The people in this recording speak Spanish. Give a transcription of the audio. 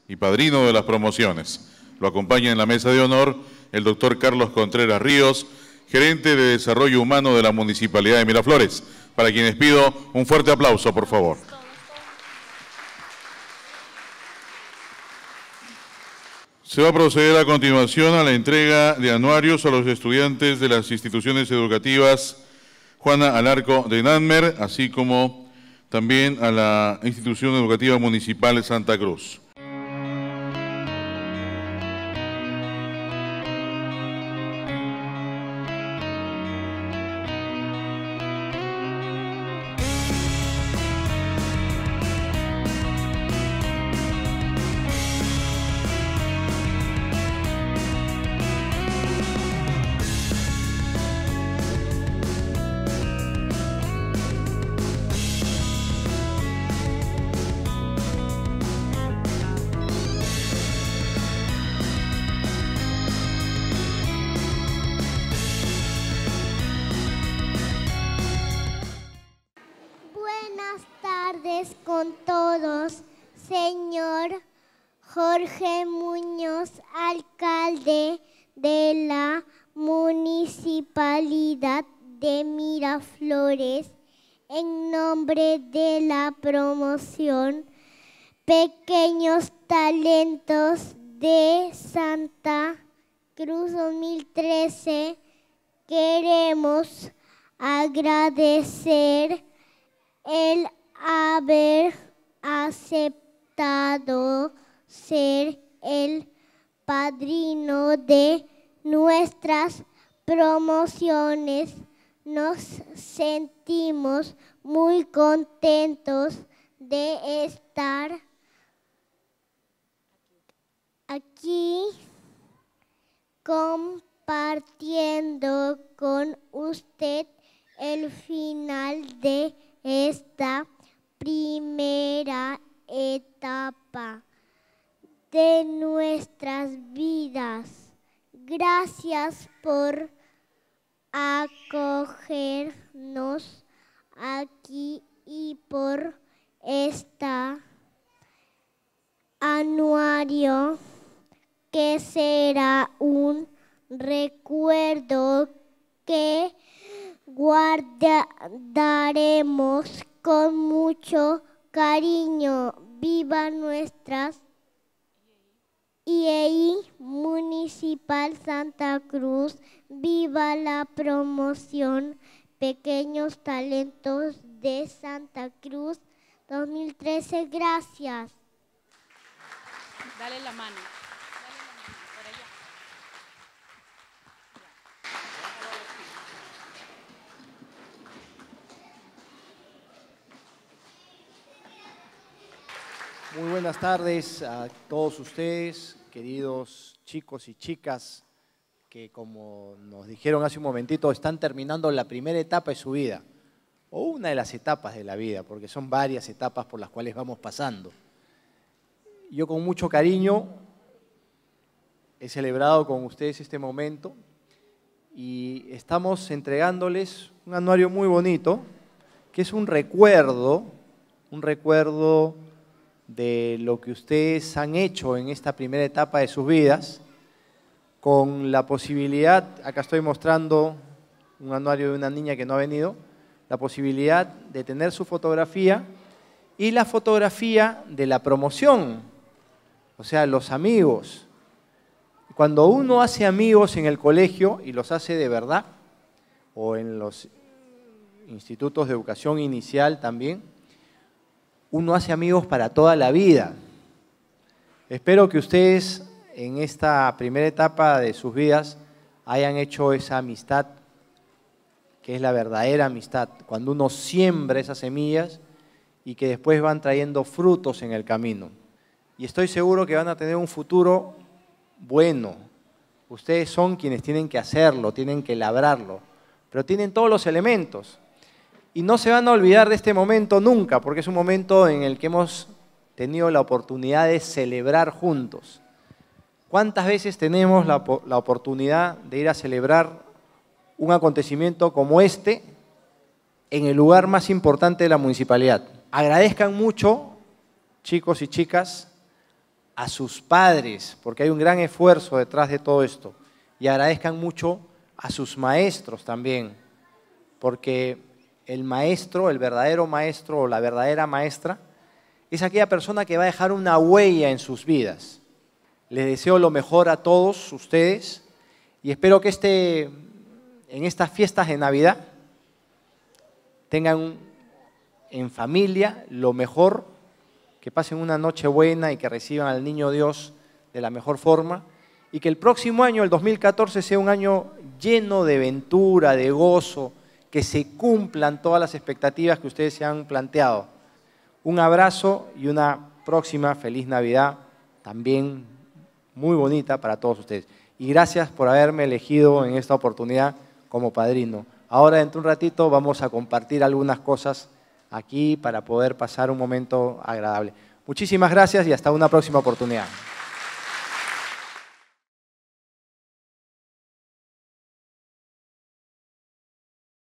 y padrino de las promociones. Lo acompaña en la mesa de honor el doctor Carlos Contreras Ríos, gerente de Desarrollo Humano de la Municipalidad de Miraflores, para quienes pido un fuerte aplauso, por favor. Se va a proceder a continuación a la entrega de anuarios a los estudiantes de las instituciones educativas Juana Alarco de Nanmer, así como también a la institución educativa municipal de Santa Cruz. Con todos, señor Jorge Muñoz, alcalde de la Municipalidad de Miraflores, en nombre de la promoción Pequeños Talentos de Santa Cruz 2013, queremos agradecer el haber aceptado ser el padrino de nuestras promociones. Nos sentimos muy contentos de estar aquí compartiendo con usted el final de esta primera etapa de nuestras vidas. Gracias por acogernos aquí y por este anuario que será un recuerdo que guardaremos con mucho cariño. Viva nuestras IEI Municipal Santa Cruz, viva la promoción Pequeños Talentos de Santa Cruz 2013. Gracias. Dale la mano. Por allá. Muy buenas tardes a todos ustedes, queridos chicos y chicas, que como nos dijeron hace un momentito, están terminando la primera etapa de su vida, o una de las etapas de la vida, porque son varias etapas por las cuales vamos pasando. Yo con mucho cariño he celebrado con ustedes este momento y estamos entregándoles un anuario muy bonito, que es un recuerdo de lo que ustedes han hecho en esta primera etapa de sus vidas, con la posibilidad, acá estoy mostrando un anuario de una niña que no ha venido, la posibilidad de tener su fotografía y la fotografía de la promoción, o sea, los amigos. Cuando uno hace amigos en el colegio, y los hace de verdad, o en los institutos de educación inicial también, uno hace amigos para toda la vida. Espero que ustedes en esta primera etapa de sus vidas hayan hecho esa amistad, que es la verdadera amistad, cuando uno siembra esas semillas y que después van trayendo frutos en el camino. Y estoy seguro que van a tener un futuro bueno. Ustedes son quienes tienen que hacerlo, tienen que labrarlo, pero tienen todos los elementos. Y no se van a olvidar de este momento nunca, porque es un momento en el que hemos tenido la oportunidad de celebrar juntos. ¿Cuántas veces tenemos la oportunidad de ir a celebrar un acontecimiento como este en el lugar más importante de la municipalidad? Agradezcan mucho, chicos y chicas, a sus padres, porque hay un gran esfuerzo detrás de todo esto. Y agradezcan mucho a sus maestros también, porque el maestro, el verdadero maestro o la verdadera maestra, es aquella persona que va a dejar una huella en sus vidas. Les deseo lo mejor a todos ustedes y espero que en estas fiestas de Navidad tengan en familia lo mejor, que pasen una noche buena y que reciban al Niño Dios de la mejor forma y que el próximo año, el 2014, sea un año lleno de aventura, de gozo, que se cumplan todas las expectativas que ustedes se han planteado. Un abrazo y una próxima feliz Navidad también muy bonita para todos ustedes. Y gracias por haberme elegido en esta oportunidad como padrino. Ahora, dentro de un ratito, vamos a compartir algunas cosas aquí para poder pasar un momento agradable. Muchísimas gracias y hasta una próxima oportunidad.